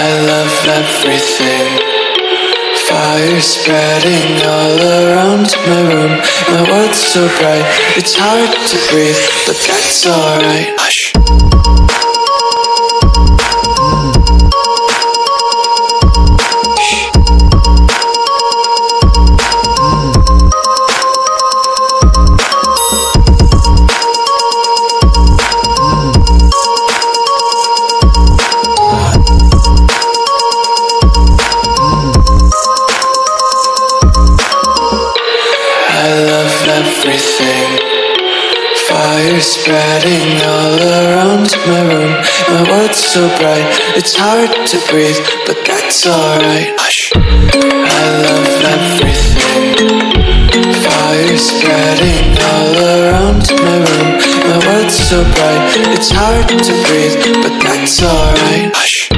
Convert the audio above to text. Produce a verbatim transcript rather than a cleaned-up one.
I love everything. Fire spreading all around my room. My world's so bright, it's hard to breathe, but that's alright. Hush. Everything. Fire spreading all around my room. My world's so bright, it's hard to breathe, but that's alright. Hush. I love everything. Fire spreading all around my room. My world's so bright, it's hard to breathe, but that's alright. Hush.